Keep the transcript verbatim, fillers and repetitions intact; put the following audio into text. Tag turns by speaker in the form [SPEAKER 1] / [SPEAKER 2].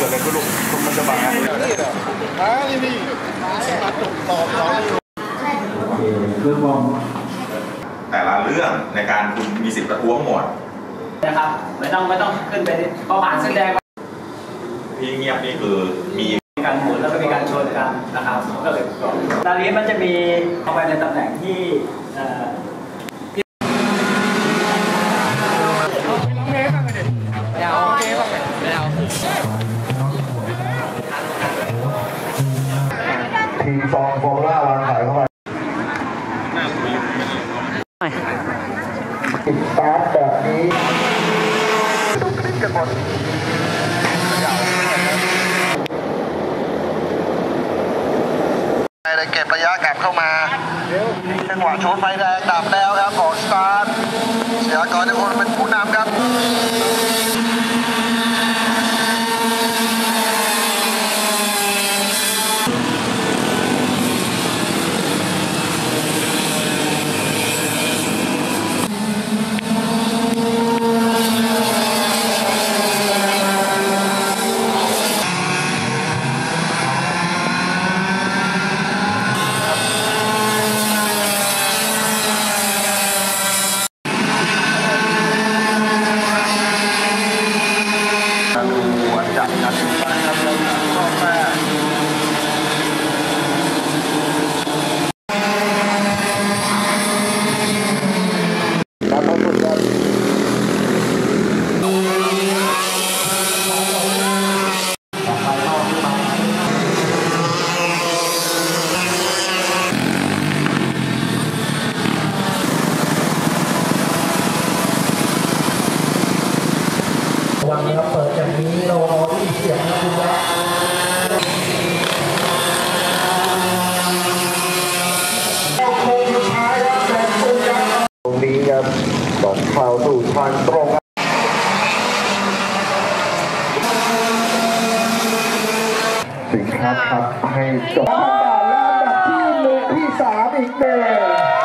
[SPEAKER 1] กิดอะไรขึ้นลูกมันจะบังอ่ะนี่เหรออ่านี่นี่มาจุดตอบน้องอยู่
[SPEAKER 2] โอเคเรื่องมอง
[SPEAKER 3] แต่ละเรื่องในการคุณมีสิทธิ์ประท้วงหมด
[SPEAKER 4] นะครับไม่ต้องไม่ต้องขึ้นไปพอผ่านเส้นแดง
[SPEAKER 3] ที่เงียบนี่คือมี
[SPEAKER 4] การหมุนแล้วก็มีการชนกันนะครับก็เลยตอนนี้มันจะมีเข้าไปในตำแหน่งที่
[SPEAKER 1] ทีฟองฟองล่าวางขายเข้าไปติดตาร์ทแบบนี้ตุ้งติ้งกันหมดได้เก็บระยะกลับเข้ามาจังหวะโชว์ไฟแดงดับแล้วครับออกสตาร์ทเสียก่อนทุกคนเป็นผู้นำครับจัดกันไปครับเราชอบแม่รับมาสุดครับวันนี้ครับเปิดจากนี้เรารอที่เสียงนะคุณครับโค้งสุดท้ายครับแต่ตรงนี้ตรงนี้ครับสองเท้าสู่ทางตรงสิงครับครับให้จบแล้วอันดับที่หนึ่งที่สามอีกหนึ่ง